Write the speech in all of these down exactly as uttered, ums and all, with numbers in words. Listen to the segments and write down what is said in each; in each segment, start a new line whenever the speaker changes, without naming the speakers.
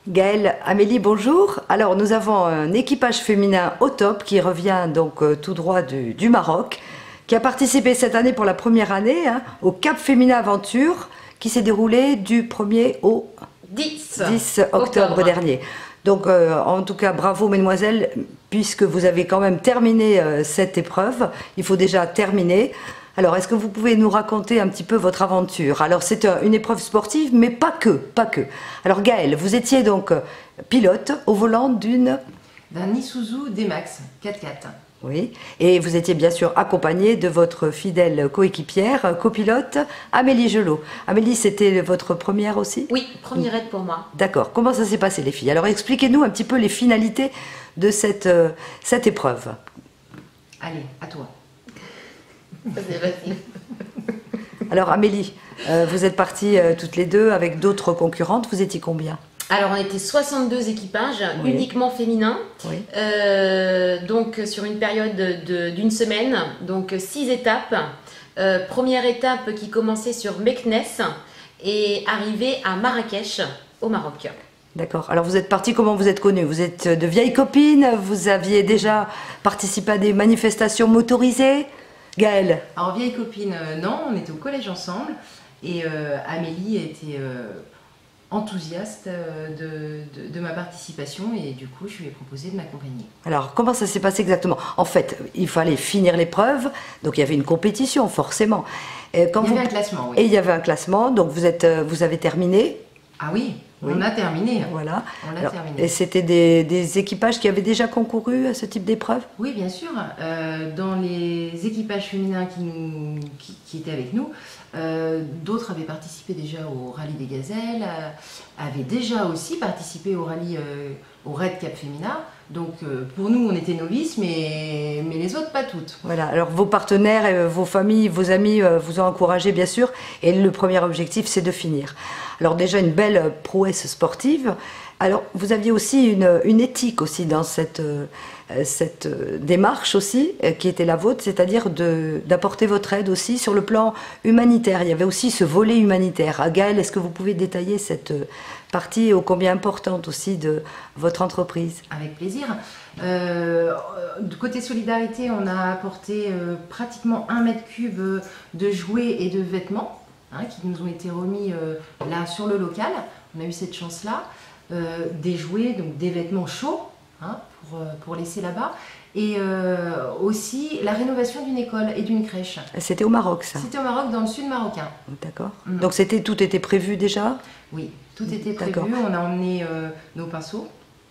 Gaëlle, Amélie, bonjour. Alors nous avons un équipage féminin au top qui revient donc euh, tout droit du, du Maroc, qui a participé cette année pour la première année hein, au Cap Féminin Aventure, qui s'est déroulé du premier au
dix
octobre,
octobre
dernier. Donc euh, en tout cas bravo mesdemoiselles, puisque vous avez quand même terminé euh, cette épreuve. Il faut déjà terminer. Alors, est-ce que vous pouvez nous raconter un petit peu votre aventure? Alors, c'est une épreuve sportive, mais pas que, pas que. Alors, Gaëlle, vous étiez donc pilote au volant d'une...
D'un Isuzu D-Max quatre-quatre.
Oui, et vous étiez bien sûr accompagnée de votre fidèle coéquipière, copilote, Amélie Gelot. Amélie, c'était votre première aussi?
Oui, première aide pour moi.
D'accord. Comment ça s'est passé, les filles? Alors, expliquez-nous un petit peu les finalités de cette, euh, cette épreuve.
Allez, à toi. Vas-y, vas-y.
Alors Amélie, euh, vous êtes parties euh, toutes les deux avec d'autres concurrentes, vous étiez combien?
Alors on était soixante-deux équipages,
oui.
uniquement féminins,
oui.
euh, donc sur une période d'une semaine, donc six étapes. Euh, première étape qui commençait sur Meknès et arrivait à Marrakech, au Maroc.
D'accord. Alors vous êtes parties, comment vous êtes connues? Vous êtes de vieilles copines, vous aviez déjà participé à des manifestations motorisées? Gaëlle?
Alors vieille copine, euh, non, on était au collège ensemble et euh, Amélie était euh, enthousiaste euh, de, de, de ma participation et du coup je lui ai proposé de m'accompagner.
Alors comment ça s'est passé exactement? En fait, il fallait finir l'épreuve, donc il y avait une compétition forcément.
Et quand il y
vous...
avait un classement, oui.
Et il y avait un classement, donc vous, êtes, vous avez terminé?
Ah oui,
oui.
On a terminé.
Voilà.
On
Alors,
terminé.
Et c'était des, des équipages qui avaient déjà concouru à ce type d'épreuve?
Oui, bien sûr. Euh, dans les équipages féminins qui, nous, qui, qui étaient avec nous, euh, d'autres avaient participé déjà au rallye des Gazelles, euh, avaient déjà aussi participé au rallye, euh, au Raid Cap Féminin. Donc euh, pour nous, on était novices, mais, mais les autres, pas toutes.
Voilà, alors vos partenaires, et vos familles, vos amis euh, vous ont encouragé bien sûr, et le premier objectif c'est de finir. Alors déjà une belle prouesse sportive. Alors vous aviez aussi une, une éthique aussi dans cette, euh, cette démarche aussi, euh, qui était la vôtre, c'est-à-dire d'apporter votre aide aussi sur le plan humanitaire. Il y avait aussi ce volet humanitaire. Gaëlle, est-ce que vous pouvez détailler cette partie ô combien importante aussi de votre entreprise?
Avec plaisir. Euh, du côté solidarité, on a apporté euh, pratiquement un mètre cube de jouets et de vêtements hein, qui nous ont été remis euh, là sur le local. On a eu cette chance-là. Euh, des jouets, donc des vêtements chauds hein, pour, euh, pour laisser là-bas. Et euh, aussi la rénovation d'une école et d'une crèche.
C'était au Maroc, ça?
C'était au Maroc, dans le sud marocain.
D'accord.
Mmh.
Donc c'était, tout était prévu déjà?
Oui, tout était prévu. On a emmené euh, nos pinceaux,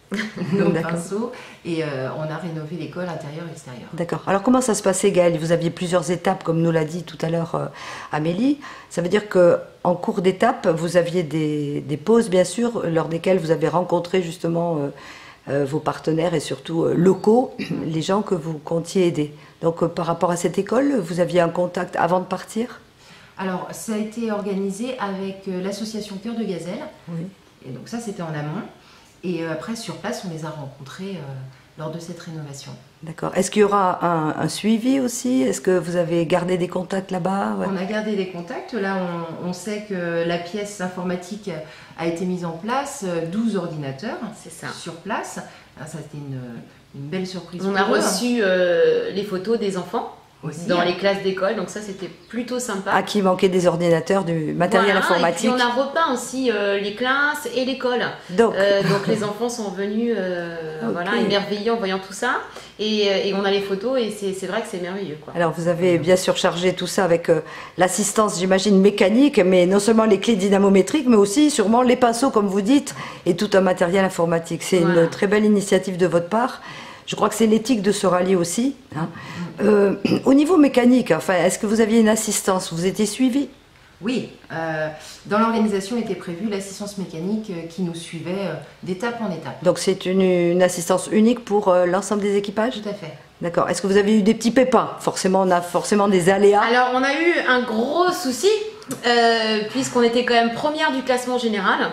nos pinceaux et euh, on a rénové l'école intérieure-extérieure.
D'accord. Alors comment ça se passait, Gaëlle? Vous aviez plusieurs étapes, comme nous l'a dit tout à l'heure euh, Amélie. Ça veut dire qu'en cours d'étape, vous aviez des, des pauses, bien sûr, lors desquelles vous avez rencontré justement euh, euh, vos partenaires et surtout euh, locaux, les gens que vous comptiez aider. Donc euh, par rapport à cette école, vous aviez un contact avant de partir?
Alors ça a été organisé avec euh, l'association Cœur de Gazelle.
Oui.
Et donc ça c'était en amont. Et euh, après sur place, on les a rencontrés euh, lors de cette rénovation.
D'accord. Est-ce qu'il y aura un, un suivi aussi? Est-ce que vous avez gardé des contacts là-bas? Ouais.
On a gardé des contacts. Là, on, on sait que la pièce informatique a été mise en place, douze ordinateurs
ça.
Sur place. Alors, ça, c'était une, une belle surprise.
On a reçu euh, les photos des enfants
aussi,
dans
hein.
les classes d'école, donc ça c'était plutôt sympa.
Ah, qui manquait des ordinateurs, du matériel
voilà,
informatique.
Et puis on a repeint aussi euh, les classes et l'école.
Donc.
Euh, donc les enfants sont venus euh, okay. voilà, émerveillés en voyant tout ça. Et, et on a les photos et c'est vrai que c'est merveilleux, quoi.
Alors vous avez bien sûr chargé tout ça avec euh, l'assistance, j'imagine, mécanique, mais non seulement les clés dynamométriques, mais aussi sûrement les pinceaux, comme vous dites, et tout un matériel informatique. C'est voilà. Une très belle initiative de votre part. Je crois que c'est l'éthique de ce rallye aussi. Hein. Euh, au niveau mécanique, enfin, est-ce que vous aviez une assistance? Vous étiez suivi?
Oui, euh, dans l'organisation était prévue l'assistance mécanique euh, qui nous suivait euh, d'étape en étape.
Donc c'est une, une assistance unique pour euh, l'ensemble des équipages?
Tout à fait.
D'accord. Est-ce que vous avez eu des petits pépins? Forcément, on a forcément des aléas.
Alors, on a eu un gros souci, euh, puisqu'on était quand même première du classement général.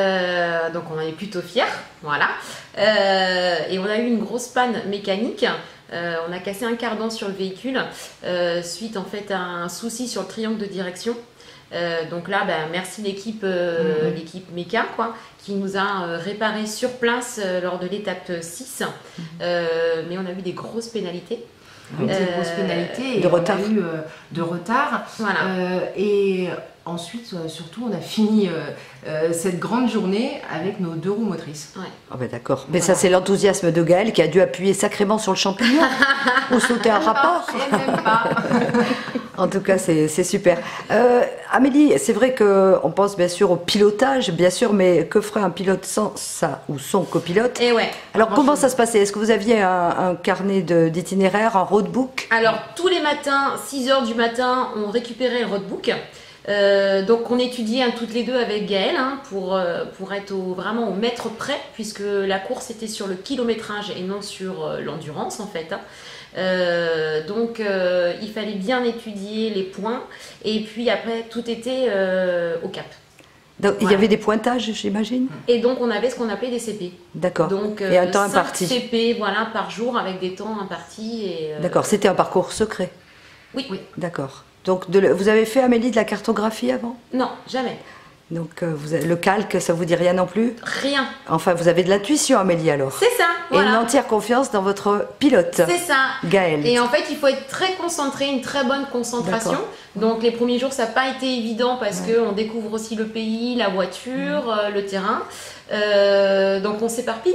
Euh, donc, on en est plutôt fiers. Voilà. Euh, et on a eu une grosse panne mécanique. Euh, on a cassé un cardan sur le véhicule, euh, suite en fait à un souci sur le triangle de direction. Euh, donc là, ben, merci l'équipe euh, mmh. l'équipe méca, quoi, qui nous a euh, réparé sur place euh, lors de l'étape six. Mmh. Euh, mais on a eu des grosses pénalités.
Oui, des euh, grosses pénalités et
de
on
retard.
a eu euh, de retard.
Voilà.
Euh, et ensuite, euh, surtout, on a fini euh, euh, cette grande journée avec nos deux roues motrices.
Ouais.
Oh ben d'accord. Mais voilà. Ça, c'est l'enthousiasme de Gaëlle qui a dû appuyer sacrément sur le champignon ou sauter un rapport.
Et même pas.
En tout cas, c'est super. Euh, Amélie, c'est vrai qu'on pense bien sûr au pilotage, bien sûr, mais que ferait un pilote sans ça ou son copilote?
Et ouais.
Alors, comment ça se passait? Est-ce que vous aviez un, un carnet d'itinéraire, un roadbook?
Alors, tous les matins, six heures du matin, on récupérait le roadbook. Euh, donc on étudiait hein, toutes les deux avec Gaëlle hein, pour, euh, pour être au, vraiment au mètre près, puisque la course était sur le kilométrage et non sur euh, l'endurance en fait. Hein. Euh, donc euh, il fallait bien étudier les points et puis après tout était euh, au cap.
Donc, il voilà. y avait des pointages, j'imagine.
Et donc on avait ce qu'on appelait des C P.
D'accord.
Donc
et un temps
cinq
imparti.
C P voilà, par jour avec des temps impartis. Euh...
D'accord, c'était un parcours secret.
Oui. oui.
D'accord. Donc, de, vous avez fait, Amélie, de la cartographie avant?
Non, jamais.
Donc, euh, vous avez, le calque, ça vous dit rien non plus?
Rien.
Enfin, vous avez de l'intuition, Amélie, alors?
C'est ça, voilà.
Et une entière confiance dans votre pilote.
C'est ça.
Gaëlle.
Et en fait, il faut être très concentré, une très bonne concentration. Donc, les premiers jours, ça n'a pas été évident parce ouais. qu'on découvre aussi le pays, la voiture, mmh. euh, le terrain. Euh, donc, on s'éparpille.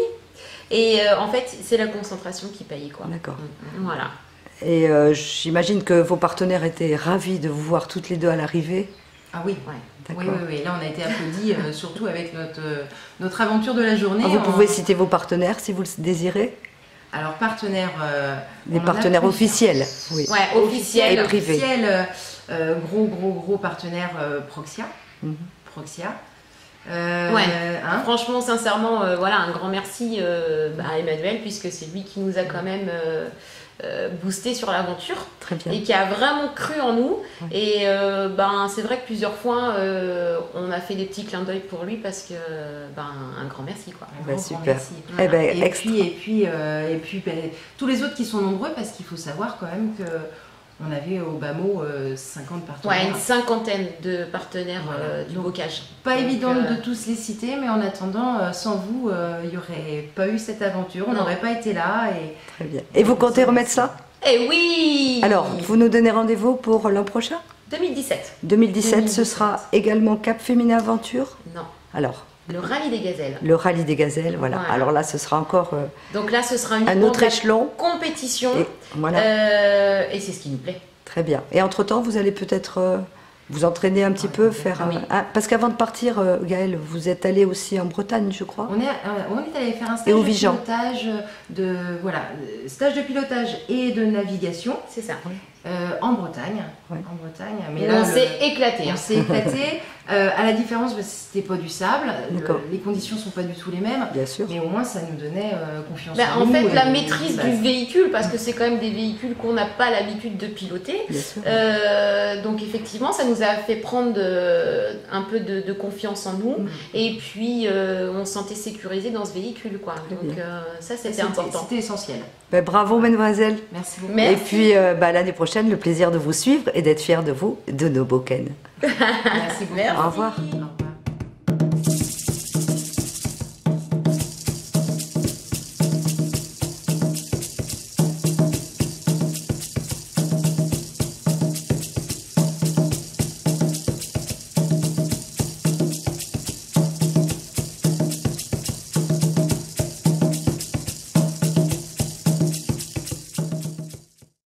Et euh, en fait, c'est la concentration qui paye, quoi.
D'accord.
Voilà.
Et euh, j'imagine que vos partenaires étaient ravis de vous voir toutes les deux à l'arrivée.
Ah oui, ouais. oui, oui, oui. Là, on a été applaudis, euh, surtout avec notre, euh, notre aventure de la journée.
Ah, vous
on...
pouvez citer vos partenaires si vous le désirez.
Alors, partenaires... Euh,
Des partenaires officiels.
Oui, ouais, officiels.
Et privés.
Officiels, euh, gros, gros, gros partenaires euh, Proxia. Mm-hmm. Proxia.
Euh, ouais. Hein franchement, sincèrement, euh, voilà, un grand merci euh, bah, à Emmanuel, puisque c'est lui qui nous a quand même... Euh, Euh, boosté sur l'aventure et qui a vraiment cru en nous ouais. et euh, ben, c'est vrai que plusieurs fois euh, on a fait des petits clins d'œil pour lui parce que ben, un grand merci quoi.
Un
bah,
grand,
super.
Grand merci.
Eh ben,
et, puis, et puis euh, et puis ben, tous les autres qui sont nombreux parce qu'il faut savoir quand même que on avait au bas mot euh, cinquante partenaires.
Ouais, une cinquantaine de partenaires voilà. euh, du
Donc,
bocage.
Pas
Donc,
évident
euh...
de tous les citer, mais en attendant, euh, sans vous, il euh, n'y aurait pas eu cette aventure, on n'aurait pas été là. Et...
Très bien. Et vous comptez remettre ça?
Eh oui!
Alors, vous nous donnez rendez-vous pour l'an prochain?
deux mille dix-sept.
deux mille dix-sept, deux mille dix-sept, ce sera également Cap Féminin Aventure?
Non.
Alors?
Le rallye des gazelles.
Le rallye des gazelles, voilà. voilà. Alors là, ce sera encore euh,
Donc là, ce sera une
un autre échelon.
Compétition.
Et, voilà.
euh, et c'est ce qui nous plaît.
Très bien. Et entre-temps, vous allez peut-être euh, vous entraîner un petit ah, peu, faire un, oui. un... Parce qu'avant de partir, euh, Gaëlle, vous êtes allée aussi en Bretagne, je crois.
On est, euh, on est allé faire un stage de pilotage, de, voilà, stage de pilotage et de navigation.
C'est ça.
Oui. Euh, en Bretagne, ouais. en Bretagne.
Mais là, on s'est éclaté.
On s'est éclaté. euh, à la différence, bah, c'était pas du sable. Le, les conditions sont pas du tout les mêmes.
Bien sûr.
Mais au moins, ça nous donnait euh, confiance.
Bah,
en,
en
nous
fait, la
et,
maîtrise
et,
du véhicule, parce que c'est quand même des véhicules qu'on n'a pas l'habitude de piloter.
Bien sûr.
Euh, donc effectivement, ça nous a fait prendre de, un peu de, de confiance en nous. Mmh. Et puis, euh, on se sentait sécurisé dans ce véhicule, quoi. Donc euh, ça, c'était important.
C'était essentiel.
Ben, bravo, mademoiselle.
Merci beaucoup.
Merci.
Et puis, euh, bah, l'année prochaine, le plaisir de vous suivre et d'être fiers de vous, de nos Boken.
Merci beaucoup.
Au revoir.
Au revoir.